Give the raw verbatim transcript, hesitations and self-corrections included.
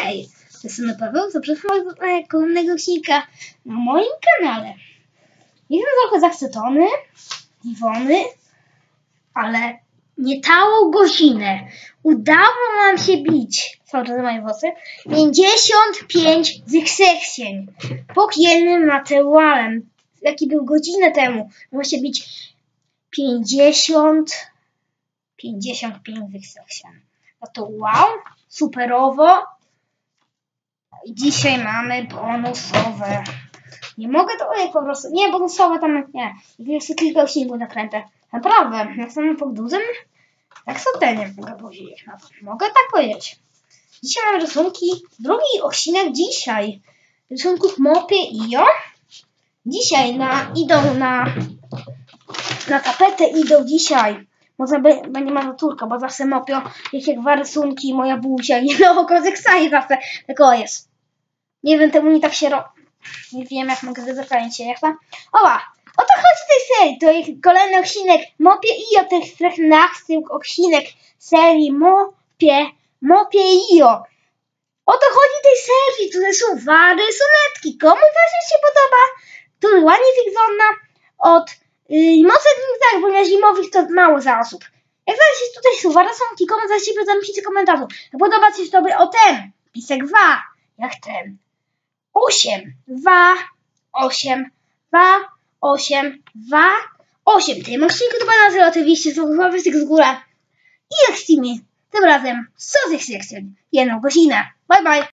Hej, jestem Paweł, zapraszam do kolejnego odcinka na moim kanale. Jestem trochę zachwycony, Iwony, ale nie całą godzinę udało nam się bić, cały czas moje włosy, pięćdziesiąt pięć zykseksjen pod jednym materiałem, jaki był godzinę temu. Miało się bić pięćdziesiąt, pięćdziesiąt pięć zykseksjen. No to wow, superowo. I dzisiaj mamy bonusowe. Nie mogę to jak po prostu. Nie, bonusowe tam nie. Jeszcze kilka odcinków nakręcę. Naprawdę, jak są pod dużym, tak sobie nie mogę powiedzieć na to. Mogę tak powiedzieć. Dzisiaj mamy rysunki. Drugi odcinek dzisiaj. Rysunków Mopie i Jo. Dzisiaj na, idą na na tapetę idą dzisiaj. Może będzie maturka, bo zawsze Mopio, jak dwa rysunki, moja buzia i no oko zeksaje zawsze. Tylko jest. Nie wiem, temu nie tak się robi. Nie wiem, jak mogę zakręcić się, jak to? Oła! O to chodzi w tej serii. To jest kolejny odcinek Mopie i Jo. To jest trzynasty odcinek serii Mopie, Mopie i Jo. O to chodzi w tej serii. Tutaj są dwa rysunetki. Komu właśnie się podoba? Tu ładnie wygląda od Yy, może tak, bo na zimowych to mało za osób. Jak zaś tutaj są dwa rysunki, komu zaś się napiszcie komentarzu. Podoba ci się tobie o ten pisek dwa, jak ten. osiem, dwa, osiem, dwa, osiem, dwa, osiem. Tym odcinku to będę oczywiście z wysek z góra. I jak z tymi, tym razem sto seksen, jedną godzinę. Bye bye.